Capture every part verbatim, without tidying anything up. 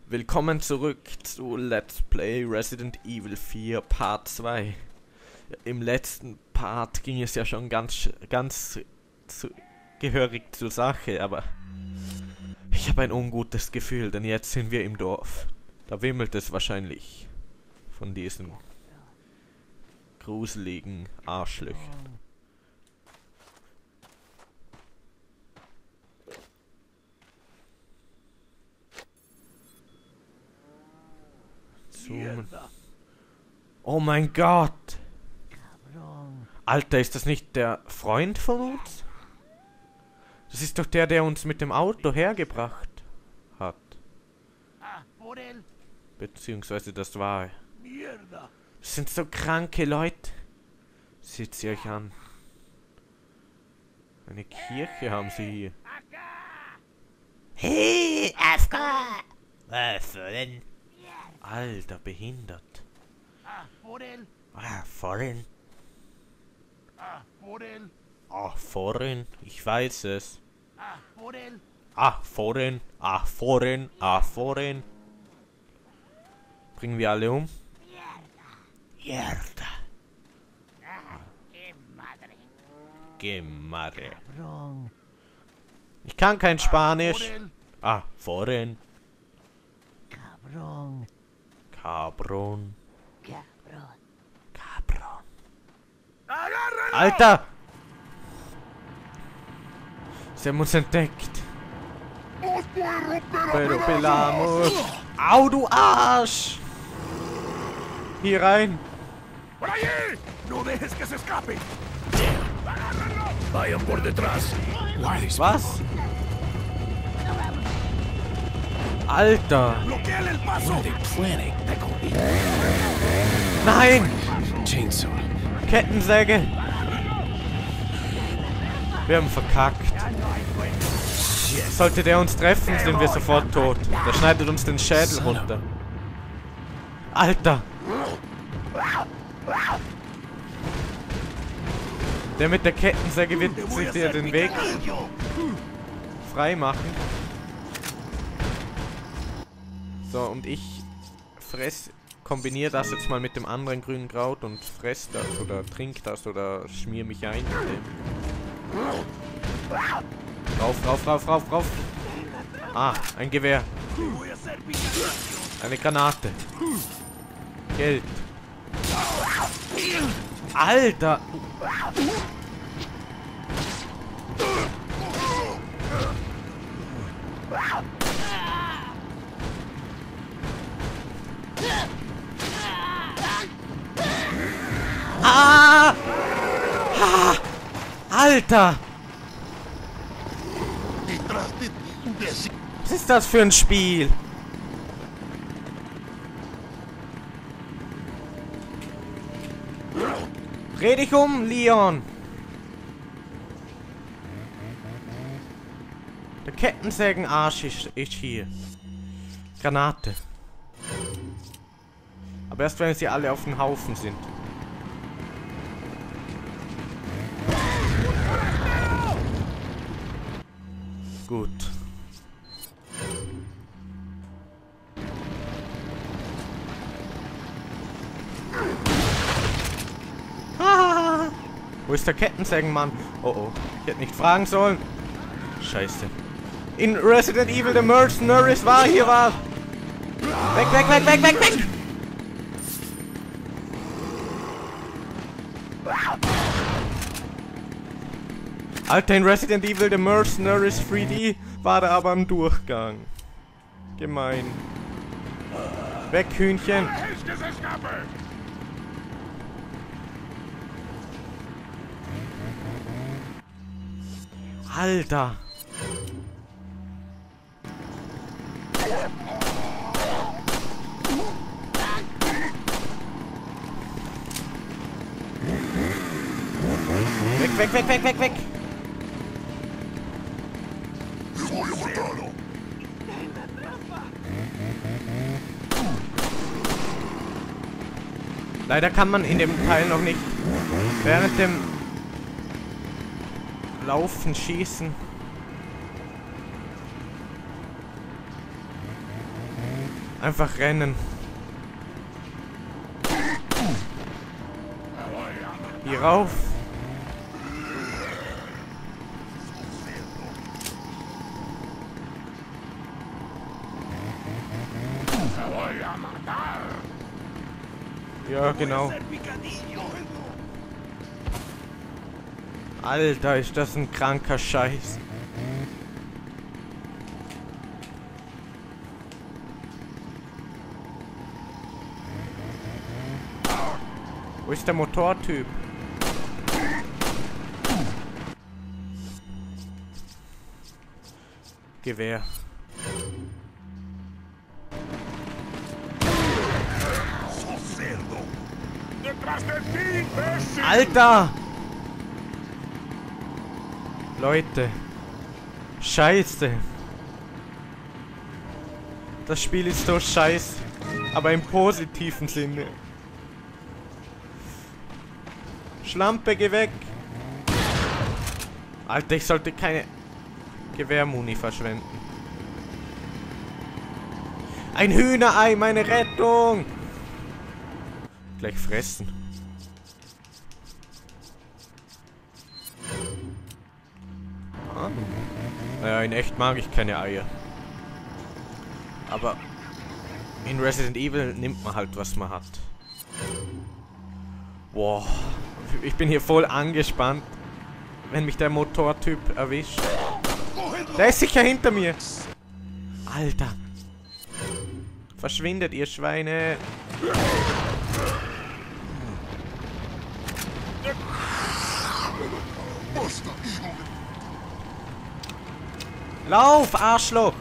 Willkommen zurück zu Let's Play Resident Evil vier Part zwei. Im letzten Part ging es ja schon ganz, ganz zu, gehörig zur Sache, aber ich habe ein ungutes Gefühl, denn jetzt sind wir im Dorf. Da wimmelt es wahrscheinlich von diesen gruseligen Arschlöchern. Zoomen. Oh mein Gott! Alter, ist das nicht der Freund von uns? Das ist doch der, der uns mit dem Auto hergebracht hat. Beziehungsweise das war er. Das sind so kranke Leute. Seht sie euch an. Eine Kirche haben sie hier. Hey, Afka! Was denn? Alter, behindert. Ah, vorhin. Ah, vorhin. Ich weiß es. Ah, vorhin. Ah, vorhin. Ah, vorhin. Bringen wir alle um? Mierda. Que madre. Ich kann kein Spanisch. Ah, vorhin. Cabrón. Cabron. Cabrón. Cabron. Alter! Sie haben uns entdeckt. Pero pelamos. Au, du Arsch! Hier rein. ¡Por allí! ¡No dejes que se escape! Vayan por detrás. Was? Alter! ¡Bloqueen el paso! Nein! Chainsaw. Kettensäge! Wir haben verkackt. Sollte der uns treffen, sind wir sofort tot. Der schneidet uns den Schädel runter. Alter! Der mit der Kettensäge wird sich dir den Weg frei machen. So, und ich fress, kombiniere das jetzt mal mit dem anderen grünen Kraut und fress das oder trink das oder schmier mich ein mit dem. Rauf, rauf, rauf, rauf, rauf. Ah, ein Gewehr. Eine Granate. Geld. Alter! Ah! Ah! Alter! Was ist das für ein Spiel? Dreh dich um, Leon! Der Kettensägen-Arsch ist, ist hier. Granate. Aber erst wenn sie alle auf dem Haufen sind. Gut. Ah, wo ist der Kettensägenmann? Oh oh, ich hätte nicht fragen sollen. Scheiße. In Resident Evil The Mercenaries war hier war. Weg, weg, weg, weg, weg, weg! Alter, in Resident Evil The Mercenaries drei D war da aber ein Durchgang. Gemein. Weg, Hühnchen! Alter! Weg, weg, weg, weg, weg, weg! Leider kann man in dem Teil noch nicht während dem Laufen schießen. Einfach rennen. Hier rauf. Ja, genau. Alter, ist das ein kranker Scheiß. Wo ist der Motortyp? Gewehr. Alter! Leute. Scheiße. Das Spiel ist so scheiße. Aber im positiven Sinne. Schlampe, geh weg. Alter, ich sollte keine Gewehrmuni verschwenden. Ein Hühnerei, meine Rettung! Gleich fressen. Ah. Naja, in echt mag ich keine Eier. Aber in Resident Evil nimmt man halt, was man hat. Boah. Ich bin hier voll angespannt, wenn mich der Motortyp erwischt. Der ist sicher hinter mir. Alter. Verschwindet, ihr Schweine. Lauf, Arschloch!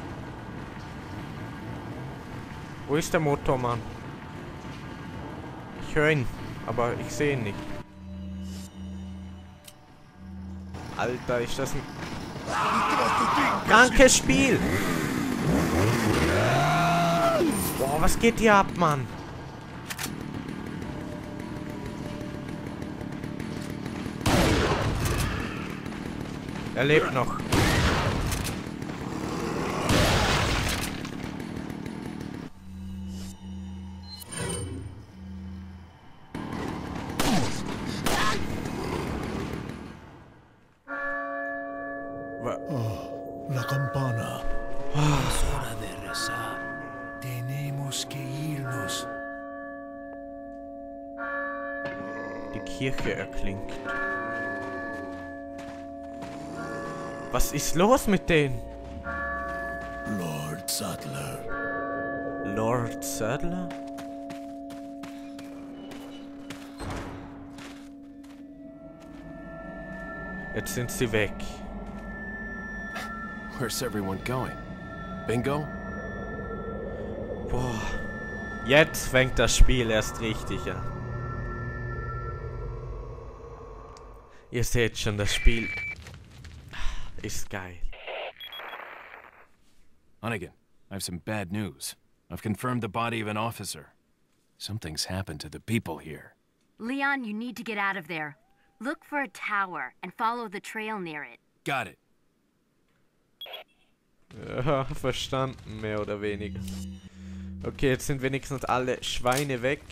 Wo ist der Motormann? Ich höre ihn, aber ich sehe ihn nicht. Alter, ist das ein krankes Spiel! Boah, was geht hier ab, Mann? Er lebt noch. Oh, la campana. Es hora de rezar. Tenemos que irnos. Die Kirche erklingt. Was ist los mit denen? Lord Saddler. Lord Saddler? Jetzt sind sie weg. Where's everyone going? Bingo? Boah. Jetzt fängt das Spiel erst richtig an. Ihr seht schon, das Spiel ist geil. Hunnigan, I have some bad news. I've confirmed the body of an officer. Something's happened to the people here. Leon, you need to get out of there. Look for a tower and follow the trail near it. Got it. Ja, verstanden, mehr oder weniger. Okay, jetzt sind wenigstens alle Schweine weg.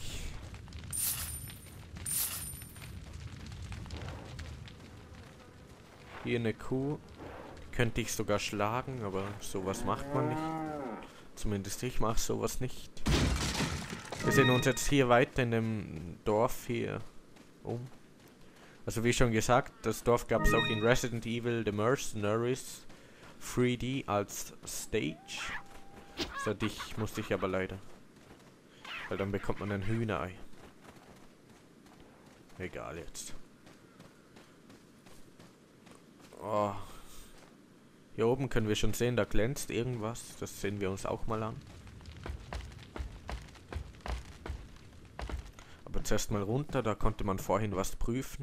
Hier eine Kuh. Die könnte ich sogar schlagen, aber sowas macht man nicht. Zumindest ich mache sowas nicht. Wir sehen uns jetzt hier weiter in dem Dorf hier um. Also wie schon gesagt, das Dorf gab es auch in Resident Evil The Mercenaries drei D als Stage. So, dich musste ich aber leider. Weil dann bekommt man ein Hühnerei. Egal jetzt. Oh. Hier oben können wir schon sehen, da glänzt irgendwas. Das sehen wir uns auch mal an. Aber zuerst mal runter, da konnte man vorhin was prüfen.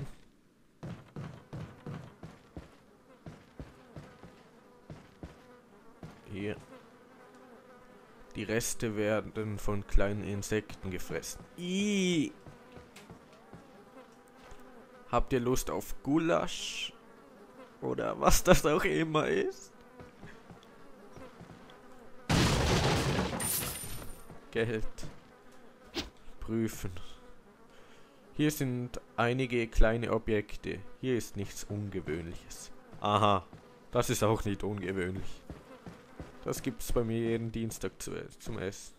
Hier. Die Reste werden von kleinen Insekten gefressen. Ihhh. Habt ihr Lust auf Gulasch? Oder was das auch immer ist? Geld. Prüfen. Hier sind einige kleine Objekte. Hier ist nichts Ungewöhnliches. Aha, das ist auch nicht ungewöhnlich. Das gibt's bei mir jeden Dienstag zu, zum Essen.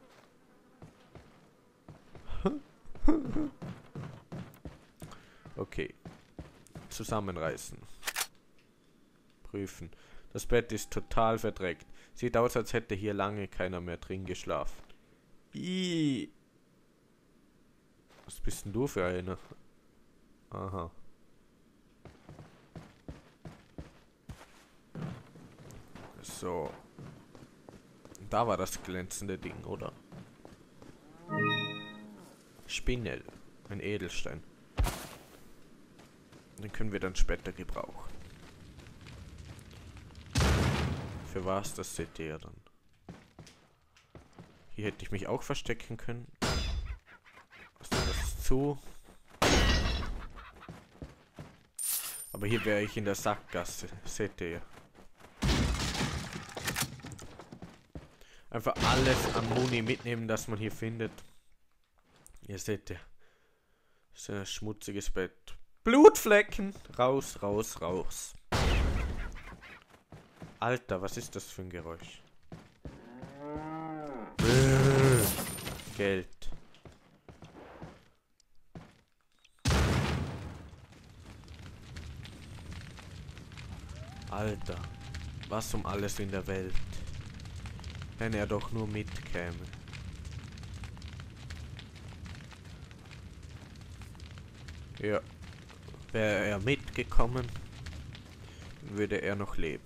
Okay. Zusammenreißen. Prüfen. Das Bett ist total verdreckt. Sieht aus, als hätte hier lange keiner mehr drin geschlafen. Ih. Was bist denn du für einer? Aha. So. Da war das glänzende Ding, oder? Spinell. Ein Edelstein. Den können wir dann später gebrauchen. Für was, das seht ihr ja dann. Hier hätte ich mich auch verstecken können. Also das ist zu. Aber hier wäre ich in der Sackgasse. Seht ihr ja. Einfach alles an Muni mitnehmen, das man hier findet. Ihr seht ja. Das ist ein schmutziges Bett. Blutflecken! Raus, raus, raus. Alter, was ist das für ein Geräusch? Geld. Alter, was um alles in der Welt. Wenn er doch nur mitkäme. Ja. Wäre er mitgekommen, würde er noch leben.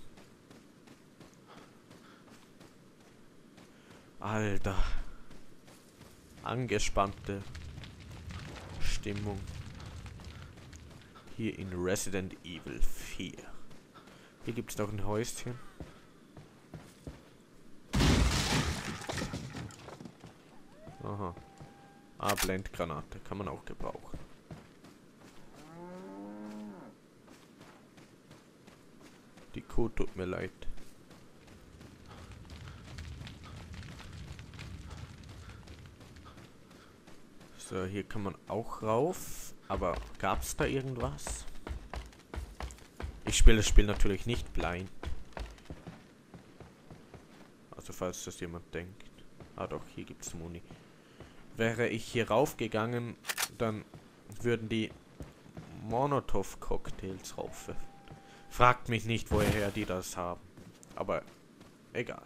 Alter. Angespannte Stimmung. Hier in Resident Evil vier. Hier gibt es noch ein Häuschen. Aha. Ah, Blendgranate. Kann man auch gebrauchen. Die Kuh tut mir leid. So, hier kann man auch rauf. Aber gab es da irgendwas? Ich spiele das Spiel natürlich nicht blind. Also falls das jemand denkt. Ah doch, hier gibt es Muni. Wäre ich hier raufgegangen, dann würden die Molotov-Cocktails rauf. Fragt mich nicht, woher die das haben. Aber egal.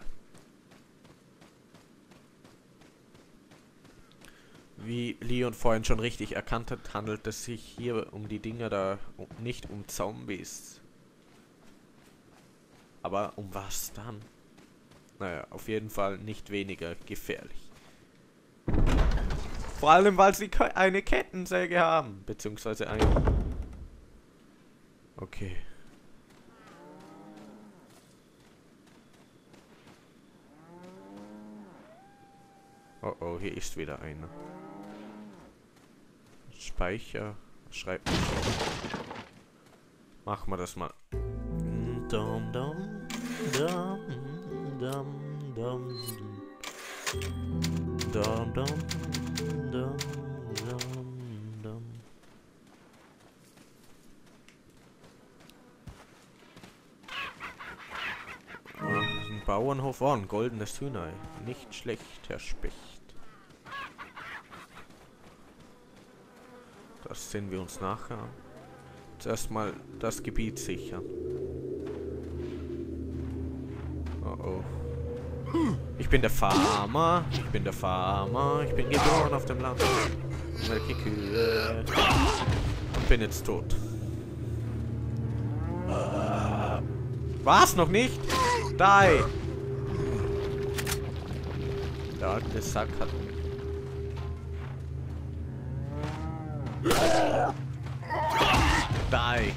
Wie Leon vorhin schon richtig erkannt hat, handelt es sich hier um die Dinger da, um, nicht um Zombies. Aber um was dann? Naja, auf jeden Fall nicht weniger gefährlich. Vor allem, weil sie eine Kettensäge haben. Beziehungsweise eine. Okay. Oh oh, hier ist wieder einer. Speicher. Schreibt mich schon. Machen wir das mal. Dum, dum, dum, dum, dum. Dum, dum, dum, dum, dum. Oh, ein Bauernhof, oh, ein goldenes Hühnerei. Nicht schlecht, Herr Specht. Das sehen wir uns nachher an. Zuerst mal das Gebiet sichern. Oh oh. Ich bin der Farmer. Ich bin der Farmer. Ich bin geboren auf dem Land. Welche Kühe. Und bin jetzt tot. Was? Noch nicht? Die! Der alte Sack hat mich. Die!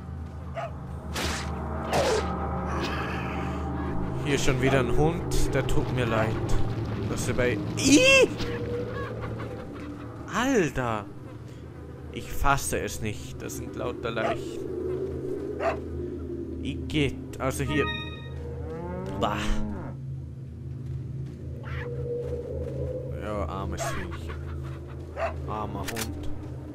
Hier ist schon wieder ein Hund, der tut mir leid. Das ist bei. Ih! Alter! Ich fasse es nicht. Das sind lauter Leichen. Igitt. Also hier. Bah. Armes Hühnchen. Armer Hund.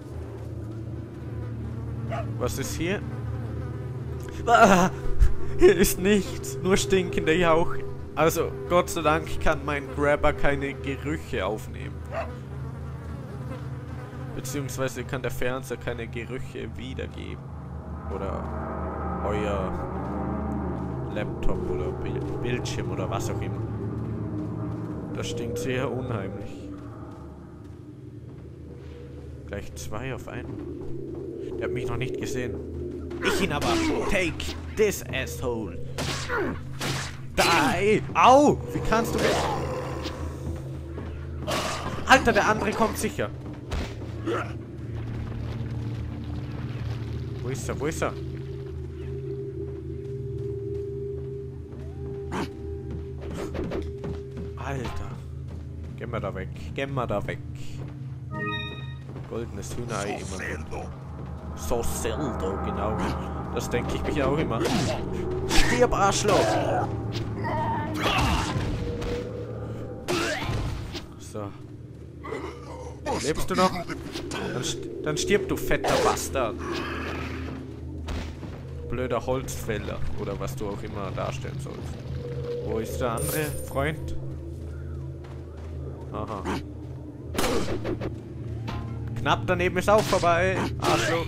Was ist hier? Ah, hier ist nichts. Nur stinkender Jauch. Also, Gott sei Dank kann mein Grabber keine Gerüche aufnehmen. Beziehungsweise kann der Fernseher keine Gerüche wiedergeben. Oder euer Laptop oder Bild Bildschirm oder was auch immer. Das stinkt sehr unheimlich. Gleich zwei auf einmal. Der hat mich noch nicht gesehen. Ich ihn aber. Take this, asshole. Die! Au! Wie kannst du mich... Alter, der andere kommt sicher. Wo ist er? Wo ist er? Alter. Gehen wir da weg. Gehen wir da weg. Goldenes Hühnerei immer gut. So Zeldo, genau. Das denke ich mich auch immer. Stirb, Arschloch! So. Lebst du noch? Dann, st dann stirb, du fetter Bastard. Blöder Holzfäller. Oder was du auch immer darstellen sollst. Wo ist der andere Freund? Aha. Knapp daneben ist auch vorbei. Arschloch.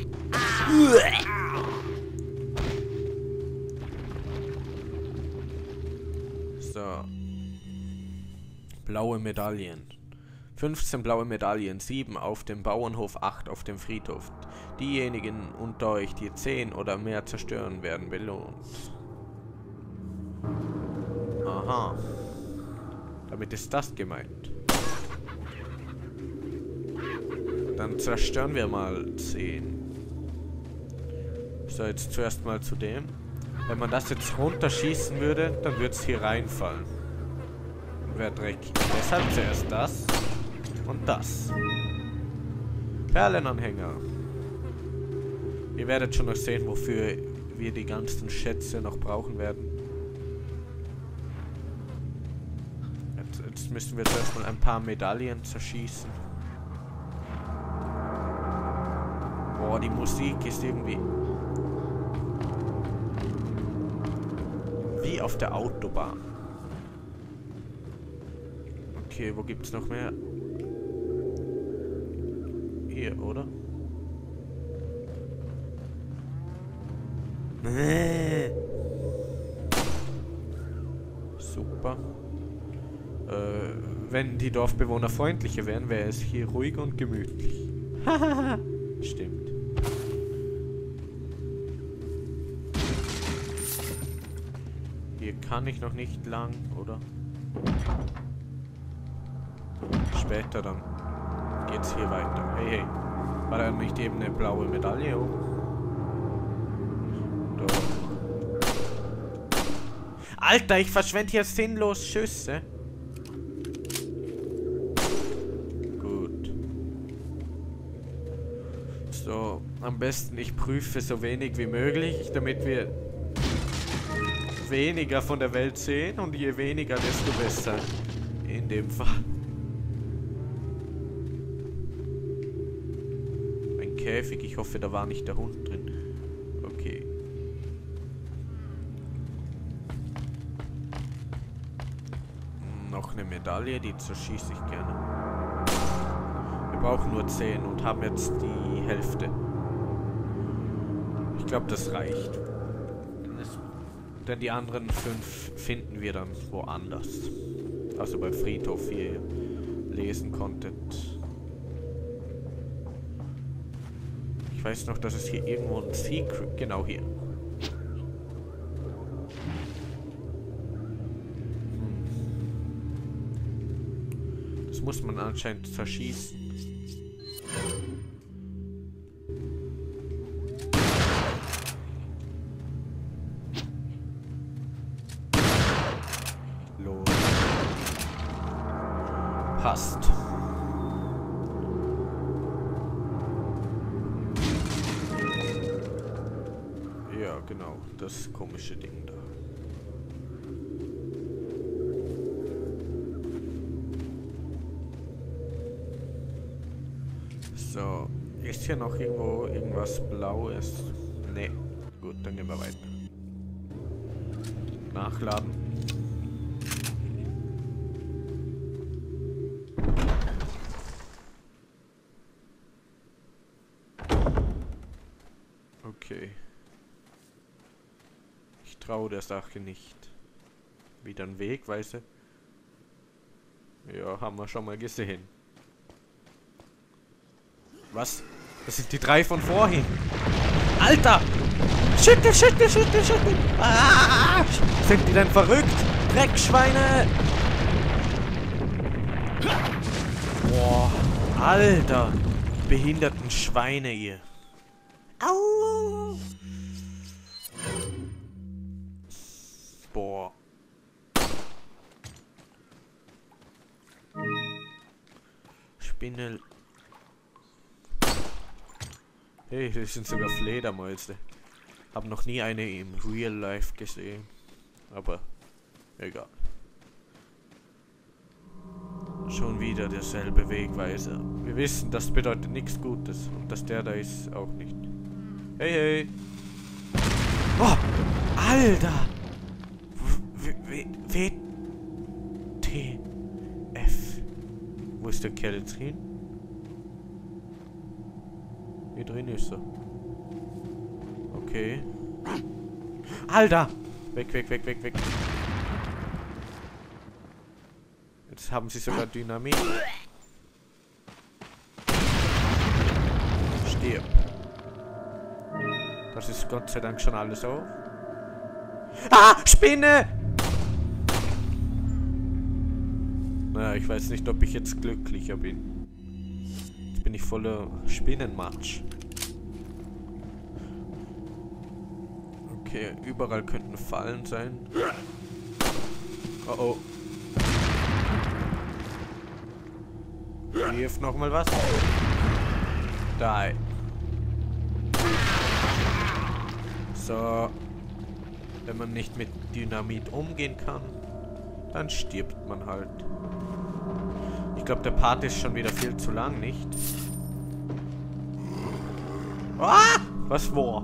So. Blaue Medaillen. fünfzehn blaue Medaillen, sieben auf dem Bauernhof, acht auf dem Friedhof. Diejenigen unter euch, die zehn oder mehr zerstören, werden belohnt. Aha. Damit ist das gemeint. Dann zerstören wir mal zehn. So, jetzt zuerst mal zu dem. Wenn man das jetzt runterschießen würde, dann würde es hier reinfallen. Wäre dreckig. Deshalb zuerst das und das. Perlenanhänger. Ihr werdet schon noch sehen, wofür wir die ganzen Schätze noch brauchen werden. Jetzt, jetzt müssen wir zuerst mal ein paar Medaillen zerschießen. Boah, die Musik ist irgendwie... wie auf der Autobahn. Okay, wo gibt's noch mehr? Hier, oder? Nee. Super. Äh, wenn die Dorfbewohner freundlicher wären, wäre es hier ruhig und gemütlich. Hahaha. Stimmt. Hier kann ich noch nicht lang, oder? Später dann geht's hier weiter. Hey, hey. War da nicht eben eine blaue Medaille oben? Doch. Alter, ich verschwende hier sinnlos Schüsse. Gut. So, am besten ich prüfe so wenig wie möglich, damit wir weniger von der Welt sehen, und je weniger, desto besser. In dem Fall. Ein Käfig, ich hoffe, da war nicht der Hund drin. Okay. Noch eine Medaille, die zerschieße ich gerne. Wir brauchen nur zehn und haben jetzt die Hälfte. Ich glaube, das reicht. Denn die anderen fünf finden wir dann woanders. Also beim Friedhof, wie ihr lesen konntet. Ich weiß noch, dass es hier irgendwo ein Secret... Genau hier. Das muss man anscheinend zerschießen. Passt. Ja, genau. Das komische Ding da. So, ist hier noch irgendwo irgendwas Blaues? Ne, gut, dann gehen wir weiter. Nachladen. Okay. Ich traue der Sache nicht. Wieder ein Weg, weißt du? Ja, haben wir schon mal gesehen. Was? Das sind die drei von vorhin. Alter! Schüttel, schüttel, schüttel, schüttel! Ah! Sind die denn verrückt? Dreckschweine! Boah, Alter! Behinderten Schweine, ihr. Au! Boah. Spinne. Hey, das sind sogar Fledermäuse. Hab noch nie eine im Real Life gesehen. Aber egal. Schon wieder derselbe Wegweiser. Wir wissen, das bedeutet nichts Gutes. Und dass der da ist, auch nicht. Hey, hey. Oh, Alter. W T F. Wo ist der Kerl jetzt hin? Hier drin ist er. Okay. Alter! Weg, weg, weg, weg, weg. Jetzt haben sie sogar Dynamit. Stirb. Das ist Gott sei Dank schon alles auf. Ah! Spinne! Naja, ich weiß nicht, ob ich jetzt glücklicher bin. Jetzt bin ich voller Spinnenmatsch. Okay, überall könnten Fallen sein. Oh oh. Wirf nochmal was. Die. So. Wenn man nicht mit Dynamit umgehen kann, dann stirbt man halt. Ich glaube, der Part ist schon wieder viel zu lang, nicht? Ah! Was war?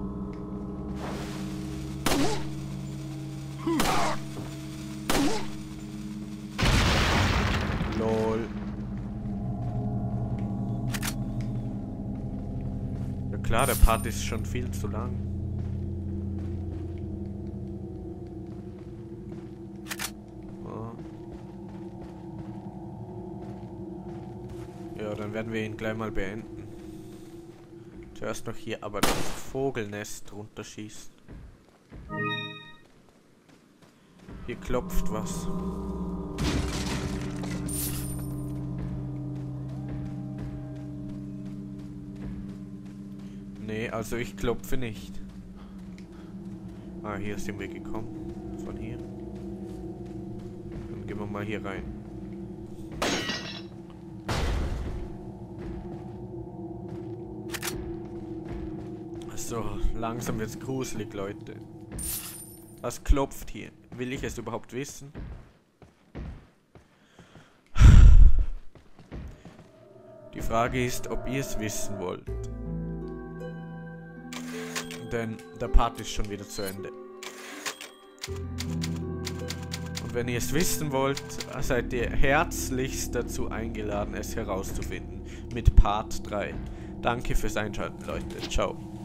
Lol. Ja klar, der Part ist schon viel zu lang. Ja, dann werden wir ihn gleich mal beenden. Zuerst noch hier aber das Vogelnest runterschießen. Hier klopft was. Nee, also ich klopfe nicht. Ah, hier sind wir gekommen. Von hier. Dann gehen wir mal hier rein. So, langsam wird's gruselig, Leute. Was klopft hier? Will ich es überhaupt wissen? Die Frage ist, ob ihr es wissen wollt. Denn der Part ist schon wieder zu Ende. Und wenn ihr es wissen wollt, seid ihr herzlichst dazu eingeladen, es herauszufinden. Mit Part drei. Danke fürs Einschalten, Leute. Ciao.